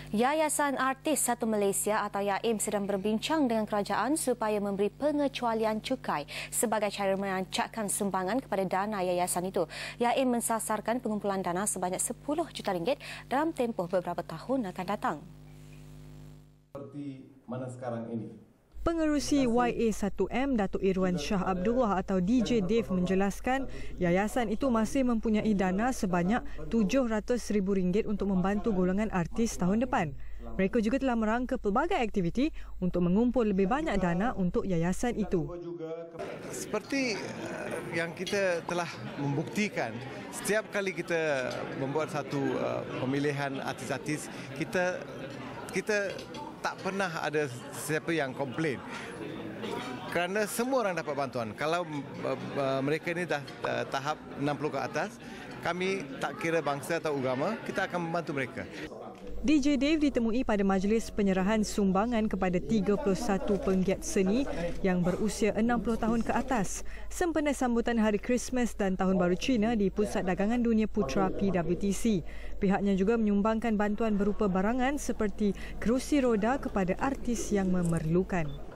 Yayasan Artis Satu Malaysia atau YA1M sedang berbincang dengan kerajaan supaya memberi pengecualian cukai sebagai cara merancakkan sumbangan kepada dana yayasan itu. YA1M mensasarkan pengumpulan dana sebanyak 10 juta ringgit dalam tempoh beberapa tahun akan datang. Seperti mana sekarang ini? Pengerusi YA1M Datuk Irwan Shah Abdullah atau DJ Dave menjelaskan yayasan itu masih mempunyai dana sebanyak RM700,000 untuk membantu golongan artis tahun depan. Mereka juga telah merangka pelbagai aktiviti untuk mengumpul lebih banyak dana untuk yayasan itu. Seperti yang kita telah membuktikan, setiap kali kita membuat satu pemilihan artis-artis, kita tak pernah ada siapa yang komplain. Kerana semua orang dapat bantuan. Kalau mereka ini dah tahap 60 ke atas, kami tak kira bangsa atau agama, kita akan membantu mereka. DJ Dave ditemui pada majlis penyerahan sumbangan kepada 31 penggiat seni yang berusia 60 tahun ke atas sempena sambutan Hari Christmas dan Tahun Baru Cina di Pusat Dagangan Dunia Putra PWTC. Pihaknya juga menyumbangkan bantuan berupa barangan seperti kerusi roda kepada artis yang memerlukan.